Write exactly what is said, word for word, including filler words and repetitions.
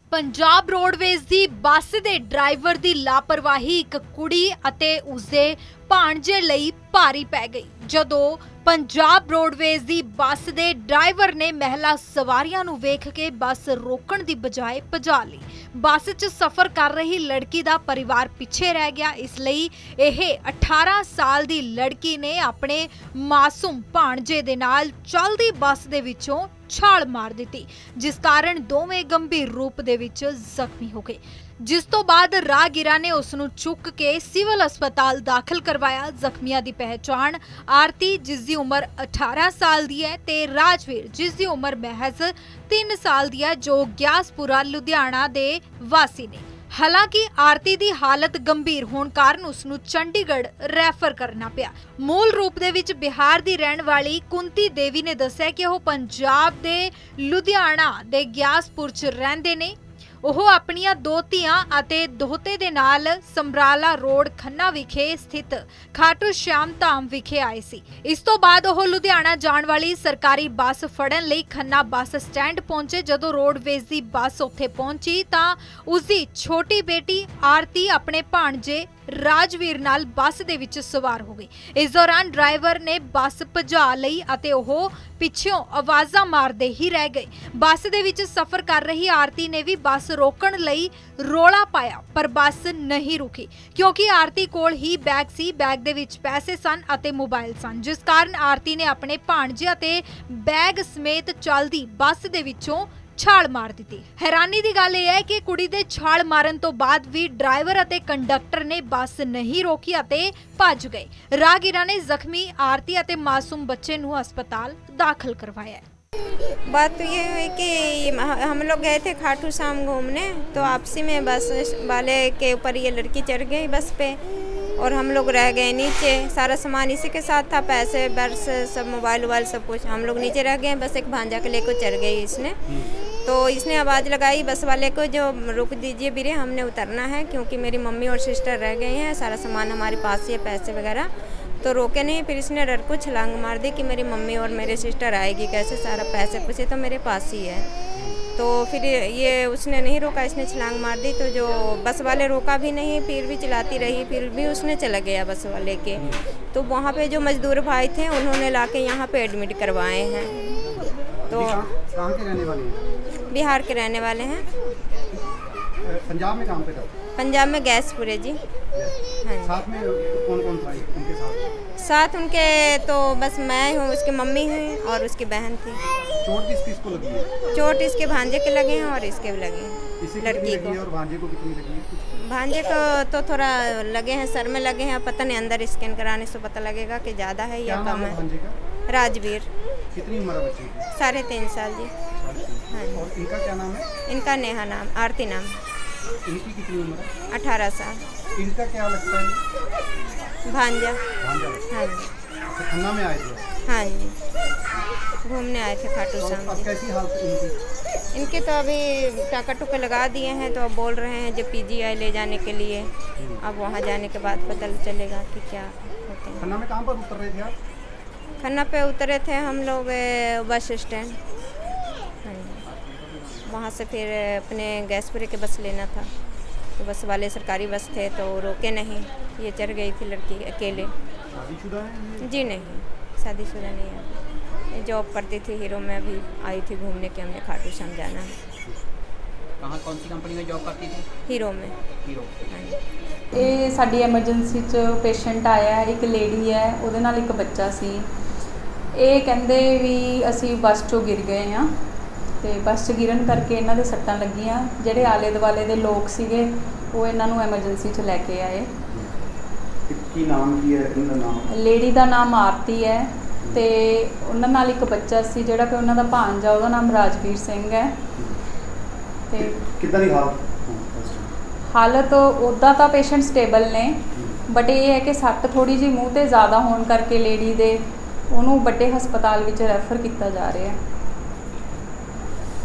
Punjab roadways की बस के ड्राइवर की लापरवाही एक कुड़ी अते उसदे भाणजे लई भारी पै गई जदों पंजाब रोडवेज की बस के ड्राइवर ने महिला सवारियां नूं वेख के बस रोकण की बजाय भजा ली। बस च सफर कर रही लड़की का परिवार पिछे रह गया। इसलिए यह अठारह साल की लड़की ने अपने मासूम भाणजे दे नाल चलदी बस दे विचों छाल मार दी, जिस कारण दोवें गंभीर रूप दे विच जख्मी हो गए। जिस तो बाद राहगीरा ने उसनूं चुक के सिविल अस्पताल दाखिल करवाया। जख्मियां की पहचान आरती जिसकी उम्र अठारह साल की है ते राजवीर जिसकी उम्र महज तीन साल की है, जो ग्यासपुरा लुधियाना दे वासी ने। हालांकि आरती की हालत गंभीर होने कारण उसनूं चंडीगढ़ रैफर करना पिया। मूल रूप दे विच बिहार की रहने वाली कुंती देवी ने दस्सिया कि वह पंजाब दे लुधियाना दे ग्यासपुर च रहिंदे ने। ਉਹ ਆਪਣੀਆਂ ਦੋ ਧੀਆਂ ਅਤੇ ਦੋਹਤੇ ਦੇ ਨਾਲ ਸਮਰਾਲਾ ਰੋਡ ਖੰਨਾ ਵਿਖੇ ਸਥਿਤ ਖਾਟੂ ਸ਼ਾਮ ਧਾਮ ਵਿਖੇ ਆਏ ਸੀ। ਇਸ ਤੋਂ ਬਾਅਦ ਉਹ ਲੁਧਿਆਣਾ ਜਾਣ ਵਾਲੀ ਸਰਕਾਰੀ ਬੱਸ ਫੜਨ ਲਈ ਖੰਨਾ ਬੱਸ ਸਟੈਂਡ ਪਹੁੰਚੇ। ਜਦੋਂ ਰੋਡਵੇਜ਼ ਦੀ ਬੱਸ ਉੱਥੇ ਪਹੁੰਚੀ ਤਾਂ ਉਸ ਦੀ ਛੋਟੀ ਬੇਟੀ ਆਰਤੀ ਆਪਣੇ ਭਾਣਜੇ राजवीर नाल बस दे विच सवार हो गई। इस दौरान ड्राइवर ने बस भजा लई अते ओह पिछों आवाज़ां मारदे ही रह गए। बस दे विच सफर कर रही आरती ने भी बस रोकण लई रोला पाया, पर बस नहीं रुकी क्योंकि आरती कोल ही बैग सी। बैग दे विच पैसे सन अते मोबाइल सन, जिस कारण आरती ने अपने भाणजे अते बैग समेत चलदी बस दे विचों छाल मार दी। हैरानी की गल यह है कि कुड़ी दे छाल मारन तो बाद भी ड्राइवर अते कंडक्टर ने बस नहीं रोकी अते भज गए। राहगीरा ने जख्मी आरती अते मासूम बच्चे नूं अस्पताल दाखिल करवाया है। बात तो ये है कि हम लोग गए थे खाटू श्याम घूमने, तो आपसी में बस वाले के ऊपर ये लड़की चढ़ गई बस पे और हम लोग रह गए नीचे। सारा सामान इसी के साथ था, पैसे पर्स सब मोबाइल वोबाइल सब कुछ। हम लोग नीचे रह गए, बस एक भांजा के लेकर चढ़ गई इसने। तो इसने आवाज़ लगाई बस वाले को, जो रुक दीजिए वीरे, हमने उतरना है क्योंकि मेरी मम्मी और सिस्टर रह गई हैं, सारा सामान हमारे पास ही है, पैसे वगैरह। तो रोके नहीं, फिर इसने डर को छलांग मार दी कि मेरी मम्मी और मेरे सिस्टर आएगी कैसे, सारा पैसे पूछे तो मेरे पास ही है। तो फिर ये उसने नहीं रोका, इसने छलांग मार दी। तो जो बस वाले रोका भी नहीं, फिर भी चलाती रही, फिर भी उसने चला गया बस वाले के। तो वहाँ पे जो मजदूर भाई थे उन्होंने लाके यहाँ पे एडमिट करवाए हैं। तो कहाँ के रहने वाले हैं? बिहार के रहने वाले हैं। पंजाब में काम पे था? पंजाब में गैसपुरे जी। हाँ। साथ में कौन कौन था उनके साथ? साथ उनके तो बस मैं हूँ, उसकी मम्मी है और उसकी बहन थी। चोट किस किस को लगी है? चोट इसके भांजे के लगे हैं और इसके भी लगे हैं। लड़की को और भांजे को कितनी लगी है? भांजे को तो थोड़ा लगे हैं, सर में लगे हैं, पता नहीं अंदर स्कैन कराने से पता लगेगा कि ज़्यादा है या कम है। भांजे का? राजवीर। कितनी उम्र है बच्चे की? साढ़े तीन साल जी। हाँ। और इनका क्या नाम है? इनका नेहा नाम, आरती नाम। इनकी कितनी उम्र है? अठारह साल। इनका क्या लगता है? भांजा। भांजा। हाँ जी। खन्ना में आए थे? हाँ जी, घूमने आए थे खाटू श्याम जी। कैसी हालत इनकी? इनके तो अभी टाका टुके लगा दिए हैं, तो अब बोल रहे हैं जो पीजीआई ले जाने के लिए। अब वहाँ जाने के बाद पता चलेगा कि क्या होते हैं। खन्ना में कहाँ पर उतर रहे थे आप? खन्ना पे उतरे थे हम लोग बस स्टैंड। हाँ, वहाँ से फिर अपने गैसपुरे के बस लेना था, तो बस वाले सरकारी बस थे तो रोके नहीं, ये चढ़ गई थी लड़की अकेले। शादीशुदा है? जी नहीं, शादीशुदा नहीं है, जॉब करती थी हीरो में। अभी आई थी घूमने के, हमने खाटू श्याम जाना है। कहाँ कौन सी कंपनी में जॉब करती थी? हीरो में। हीरो। ਇਹ ਸਾਡੀ ਐਮਰਜੈਂਸੀ 'ਚ ਪੇਸ਼ੈਂਟ ਆਇਆ, ਇੱਕ ਲੇਡੀ ਹੈ, ਉਹਦੇ ਨਾਲ ਇੱਕ ਬੱਚਾ ਸੀ। ਇਹ ਕਹਿੰਦੇ ਵੀ ਅਸੀਂ ਬੱਸ 'ਚੋਂ ਗਿਰ ਗਏ ਹਾਂ ਤੇ ਬੱਸ 'ਚ ਗਿਰਨ ਕਰਕੇ ਇਹਨਾਂ ਦੇ ਸੱਟਾਂ ਲੱਗੀਆਂ। ਜਿਹੜੇ ਆਲੇ ਦੁਆਲੇ ਦੇ ਲੋਕ ਸੀਗੇ ਉਹ ਇਹਨਾਂ ਨੂੰ ਐਮਰਜੈਂਸੀ 'ਚ ਲੈ ਕੇ ਆਏ। ਕੀ ਨਾਮ ਕੀ ਹੈ ਇਹਨਾਂ ਦਾ? ਨਾਮ ਲੇਡੀ ਦਾ ਨਾਮ ਆਰਤੀ ਹੈ ਤੇ ਉਹਨਾਂ ਨਾਲ ਇੱਕ ਬੱਚਾ ਸੀ ਜਿਹੜਾ ਕਿ ਉਹਨਾਂ ਦਾ ਭਾਂਜਾ, ਉਹਦਾ ਨਾਮ ਰਾਜਵੀਰ ਸਿੰਘ ਹੈ। ਤੇ ਕਿੱਦਾਂ ਦੀ ਹਾਲਤ? ਹਾਲਤ ਉੱਦਾਂ ਤਾਂ ਪੇਸ਼ੈਂਟ ਸਟੇਬਲ ਨੇ, ਬਟ ਇਹ ਹੈ ਕਿ ਸੱਟ ਥੋੜ੍ਹੀ ਜਿਹੀ ਮੂੰਹ 'ਤੇ ਜ਼ਿਆਦਾ ਹੋਣ ਕਰਕੇ ਲੇਡੀ ਦੇ ਉਹਨੂੰ ਵੱਡੇ ਹਸਪਤਾਲ ਵਿੱਚ ਰੈਫਰ ਕੀਤਾ ਜਾ ਰਿਹਾ ਹੈ।